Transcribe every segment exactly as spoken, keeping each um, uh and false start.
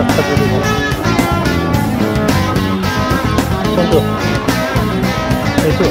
কোনটো এইটো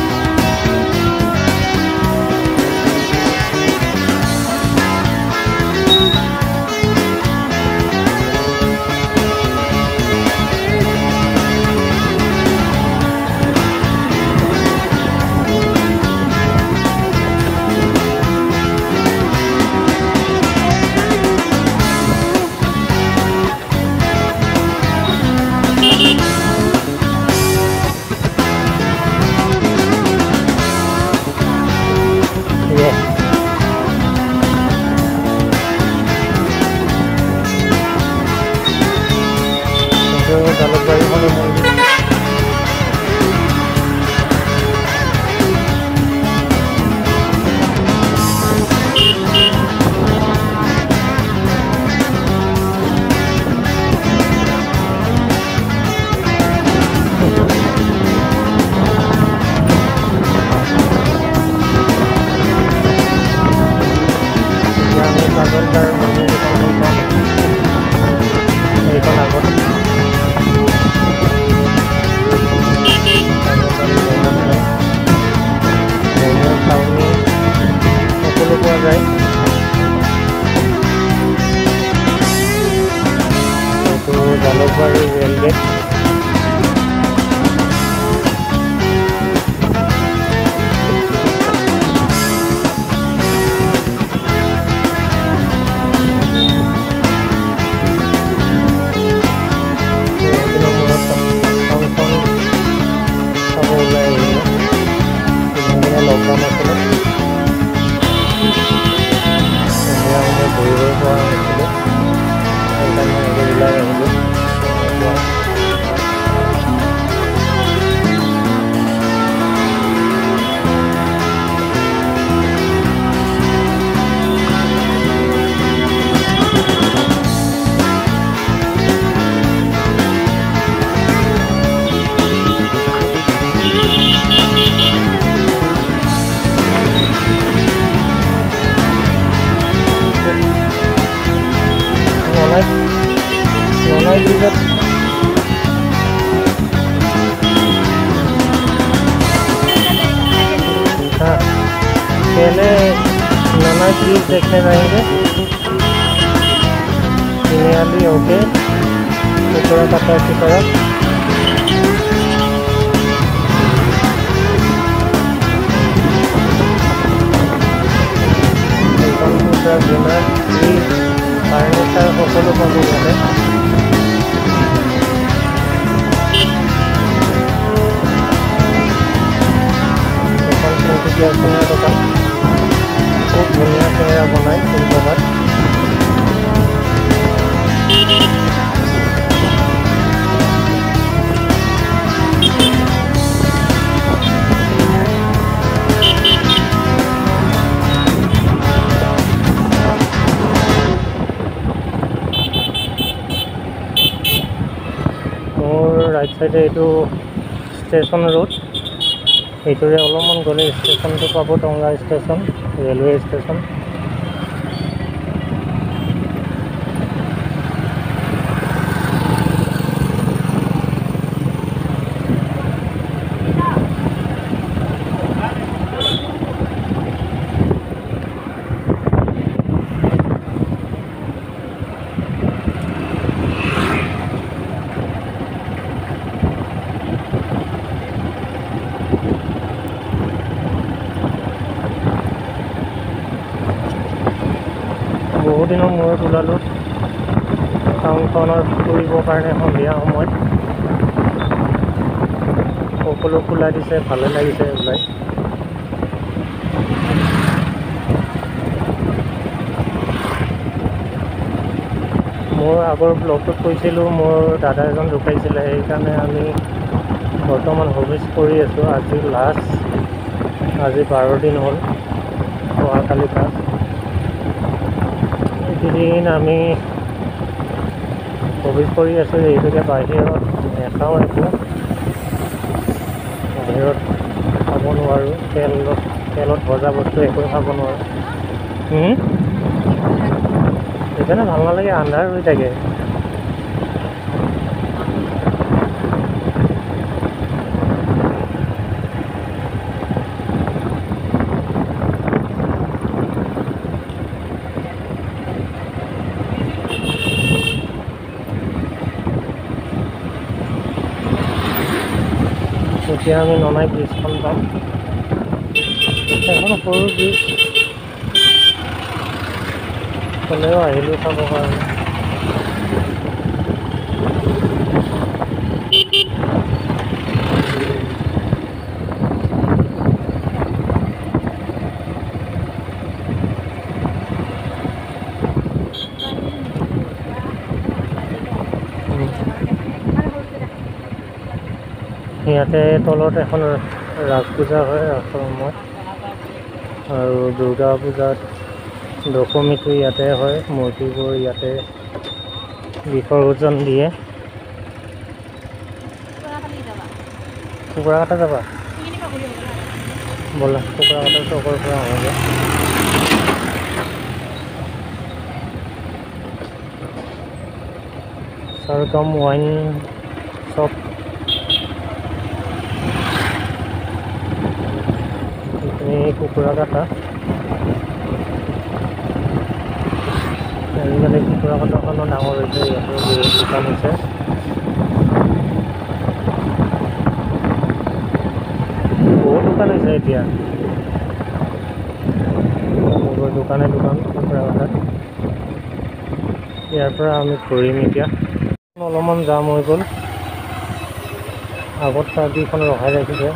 জালুকবাৰী হলে মন্দিৰ এইখন আগত সকলো পোৱা যায়। এইটো জালুকবাৰী ৰেল গেট। লকডাউন আছিলে এতিয়া মানে ঘূৰিব পৰা নাছিলোঁ সেইকাৰণে ওলাই আহিলোঁ। নলাই ব্ৰিজত हाँ पहले नलाई ब्रिज देखने जाएंगे तिनियाली होके ऊपर कटा की तरफ ब्रिज ফাৰ্ণিচাৰ সকলো পাব ইয়াতে। এখন তিনিচুকীয়া চিঙৰা দোকান খুব ধুনীয়া চিঙৰা বনায় ফুলজগাত। राइट साइडे ये स्टेशन रोड ये अलमान गले स्टेशन तो पाब टंगा स्टेशन रेलवे स्टेशन। बहुत दिन मूर्त ओलालो टाउनखर फुरिबर कारण सन्धिया समय सकलो खोला दिसे भाले लागिसे ओलाई। मोर आगर ब्लगत कैसिलो मोर दादा एजन ढुकाइছিলে সেইকাৰণে আমি বৰ্তমান হবিছ কৰি আছো। আজি লাষ্ট আজি বাৰ দিন হ'ল অহাকালি পাঁচ दिन आमी हबिज कर बाहिर नेखाओ एक बाहिर खाब नो तेल तेलत भजा बस्तु एक खाब नो সেইকাৰণে ভাল নালাগে আন্ধাৰ হৈ থাকে এতিয়া আমি ননাই ব্ৰিজখন পাম। এখন সৰু ব্ৰিজ, হ'লেও আহিলোঁ চাবৰ কাৰণে। ইয়াতে তলত এখন ৰাস পূজা হয় ৰাসৰ সময়ত, আৰু দুৰ্গা পূজাত দশমীটো ইয়াতে হয়, মূৰ্তিবোৰ ইয়াতে বিসৰ্জন দিয়ে। কুকুৰা কাটা যাবা? ব'লা কুকুৰা কাটা চকৰ পৰা আহোঁগৈ। চাৰকাম ৱাইন শ্বপ। এইখিনি কুকুৰা কাটা। আজিকালি কুকুৰা কটাখনো ডাঙৰ হৈছে, ইয়াতো বহুত দোকান হৈছে। বহুত দোকান হৈছে এতিয়া, দোকানে দোকান কুকুৰা কটাত। ইয়াৰ পৰা আমি ঘূৰিম এতিয়া। অলপমান জাম হৈ গ'ল, আগত ট্ৰাককেইখন ৰখাই ৰাখিছে।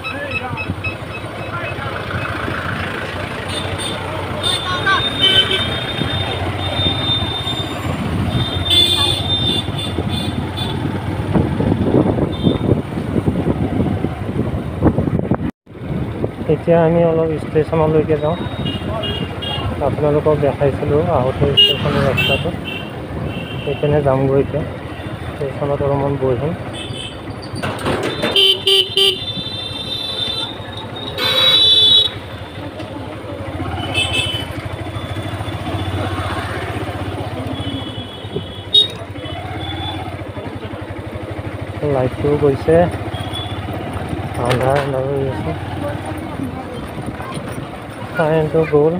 এতিয়া আমি অলপ ষ্টেচনলৈকে যাওঁ। আপোনালোকক দেখাইছিলোঁ আহোঁতে ষ্টেচনৰ ৰাস্তাটো, সেইপিনে যামগৈ এতিয়া। ষ্টেচনত অলপমান বহিম। লাইটটোও গৈছে, আন্ধাৰ আন্ধাৰ হৈ আছে, কাৰেণ্টটো গ'ল।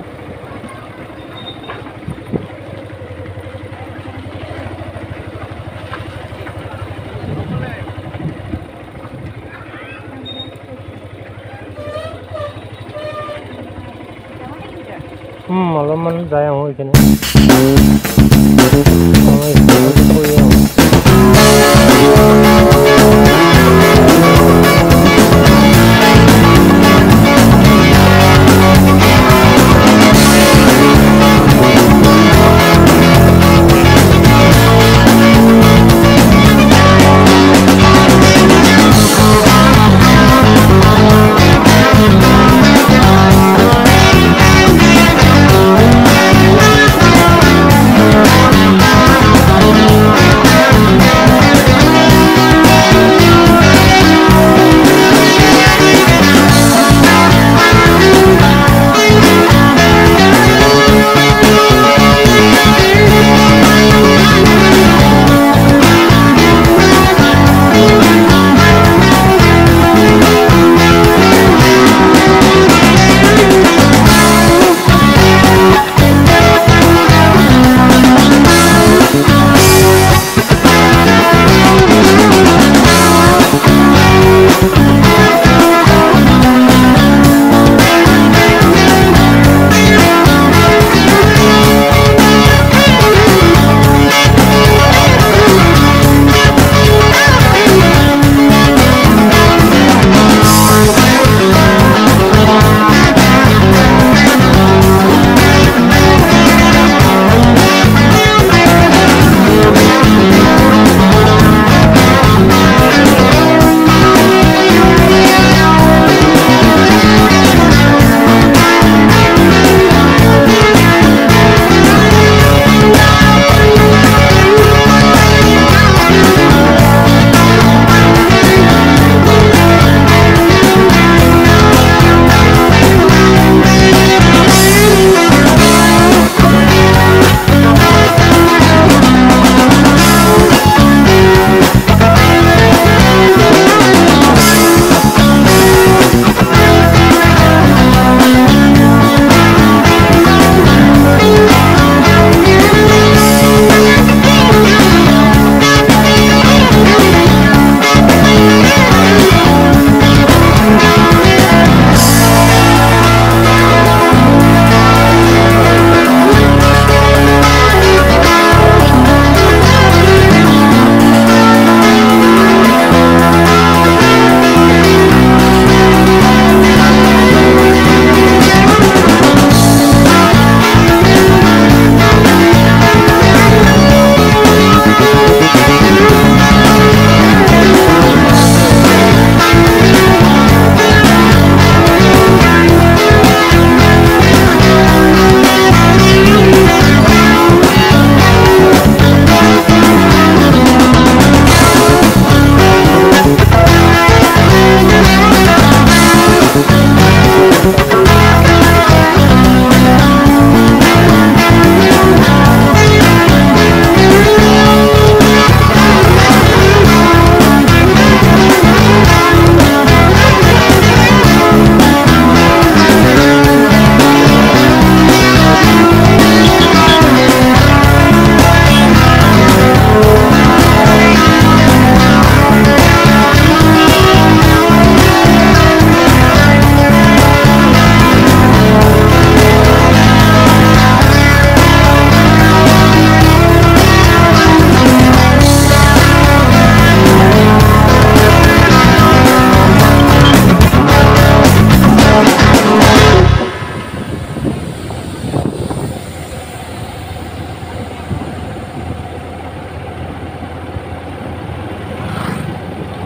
অলপমান যাই আহোঁ এইখিনি, কৰি আহোঁ।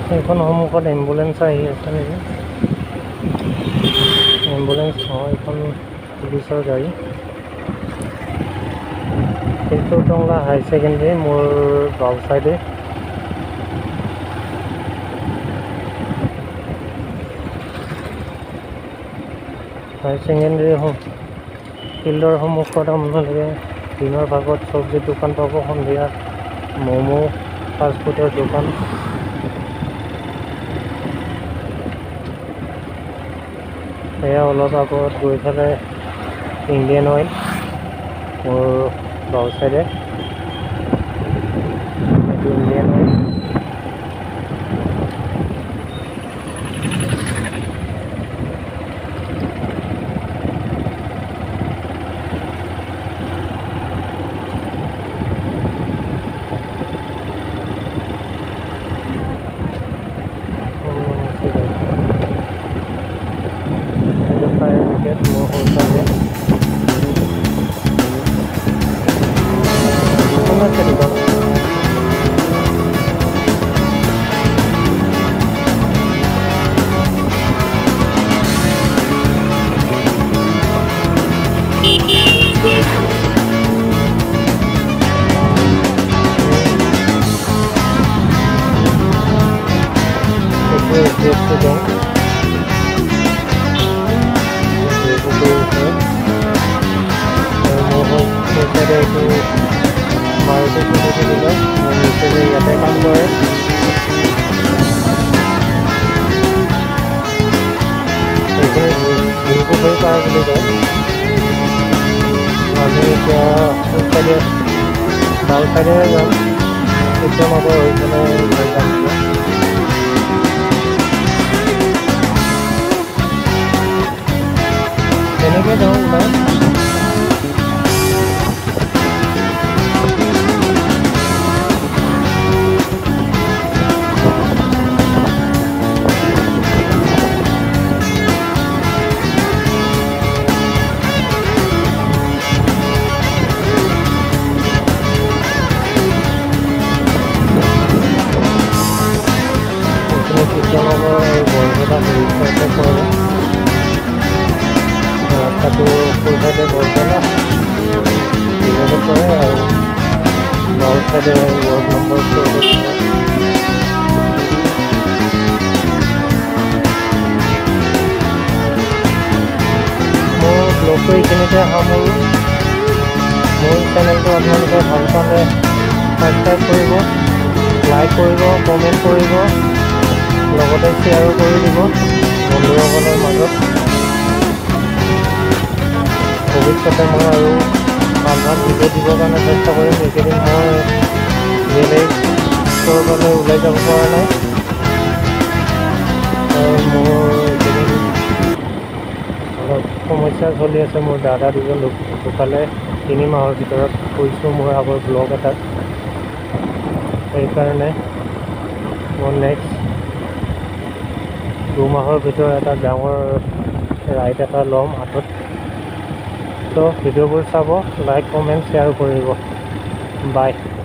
এইখন সন্মুখত এম্বুলেঞ্চ আহি আছে নেকি? এম্বুলেঞ্চ নহয়, এইখন পুলিচৰ গাড়ী। কিন্তু টংলা হাই ছেকেণ্ডেৰী মোৰ বাওঁ চাইডে। হাই ছেকেণ্ডেৰী ফিল্ডৰ সন্মুখত আপোনালোকে দিনৰ ভাগত চব্জিৰ দোকান পাব, সন্ধিয়া ম'ম' ফাষ্টফুডৰ দোকান। এয়া অলপ আগত গৈ পেলাই ইণ্ডিয়ান অইল মোৰ বাওঁ চাইডে, এইটো ইণ্ডিয়ান অইল। ইয়াতে কাম কৰে। এইখিনি ভুলপুখুৰী পাৰ বুলি কয়। আমি এতিয়া সোঁ চাইডে বাওঁ চাইডেৰে যাম, তেতিয়া নগৰ হৈ পেলাই গৈ যাম। তেনেকৈ যাওঁ ওলাই। ৰাস্তাটো ফুল চাইডে বৰপেলা দীঘলত পৰে আৰু বাওঁ চাইডে ৱাৰ্ড নম্বৰ চৌধত পৰে। মোৰ ব্লগটো এইখিনিতে সামৰোঁ। মোৰ চেনেলটো আপোনালোকে ভাল পালে ছাবস্ক্ৰাইব কৰিব, লাইক কৰিব, কমেণ্ট কৰিব, লগতে শ্বেয়াৰো কৰি দিব বন্ধুসকলৰ মাজত। ভৱিষ্যতে মই আৰু ভাল ভাল ভিডিঅ' দিবৰ কাৰণে চেষ্টা কৰিম। এইকেইদিন মই বেলেগ ক'ৰবালৈ ওলাই যাব পৰা নাই, আৰু মোৰ এইকেইদিন অলপ সমস্যা চলি আছে। মোৰ দাদা দুজন ঢুকালে তিনি মাহৰ ভিতৰত কৈছোঁ মোৰ আগৰ ব্লগ এটাত। সেইকাৰণে মই নেক্সট দুমাহৰ ভিতৰত এটা ডাঙৰ ৰাইড এটা ল'ম হাতত। ত' ভিডিঅ'বোৰ চাব, লাইক কমেণ্ট শ্বেয়াৰ কৰিব। বাই।